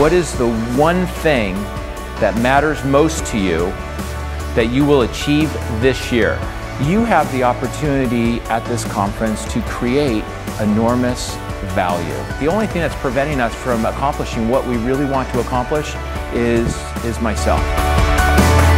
What is the one thing that matters most to you that you will achieve this year? You have the opportunity at this conference to create enormous value. The only thing that's preventing us from accomplishing what we really want to accomplish is myself.